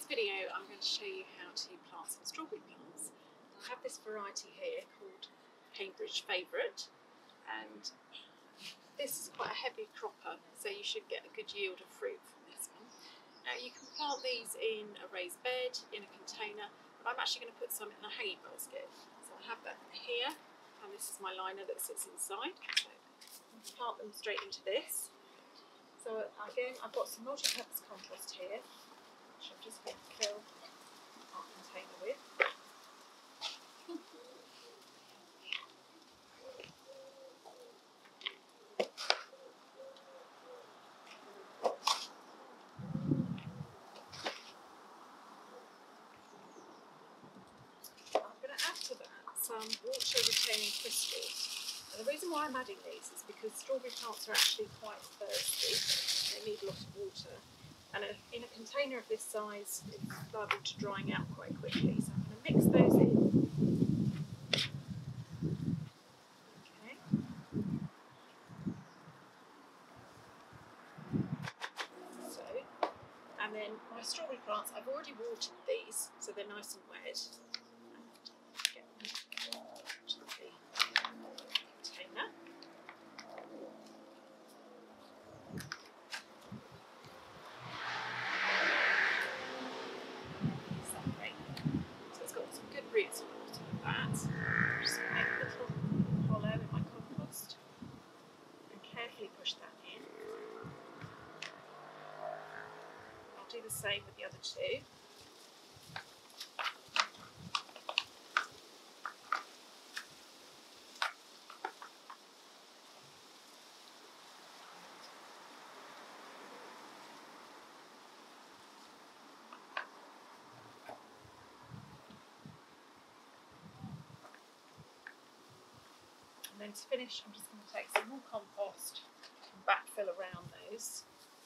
video I'm going to show you how to plant some strawberry plants. I have this variety here called Cambridge Favourite, and this is quite a heavy cropper, so you should get a good yield of fruit from this one. Now you can plant these in a raised bed, in a container, but I'm actually going to put some in a hanging basket. So I have that here, and this is my liner that sits inside, so I'm going to plant them straight into this. So again, I've got some multi-purpose compost here, which I'm just going to fill our container with. I'm going to add to that some water retaining crystals. And the reason why I'm adding these is because strawberry plants are actually quite thirsty. They need a lot of water. And in a container of this size, it's liable to drying out quite quickly. So I'm going to mix those in. Okay. So, and then my strawberry plants, I've already watered these, so they're nice and wet. Get them to the container. Roots at the bottom of that. I'm just going to make a little hollow in my compost and carefully push that in. I'll do the same with the other two. And then to finish, I'm just going to take some more compost and backfill around those.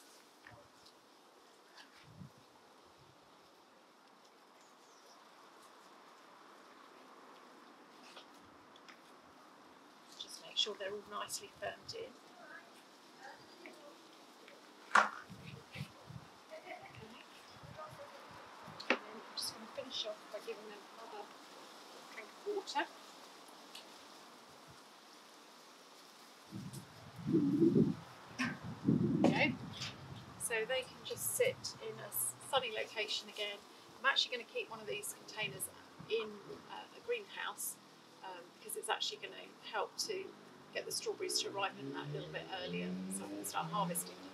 Just make sure they're all nicely firmed in. Okay. And then I'm just going to finish off by giving them another drink of water. Okay, so they can just sit in a sunny location again. I'm actually going to keep one of these containers in a greenhouse because it's actually going to help to get the strawberries to ripen that little bit earlier, so I can start harvesting them.